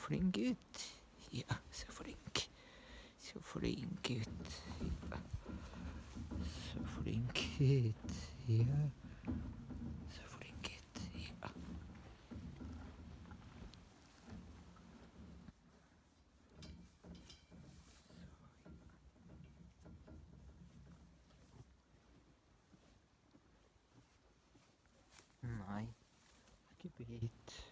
flink gutt. Ja, så flink. Så flink gutt. Ja. Så flink gutt. Ja. Så flink gutt. Ja. Nei, ikke bit.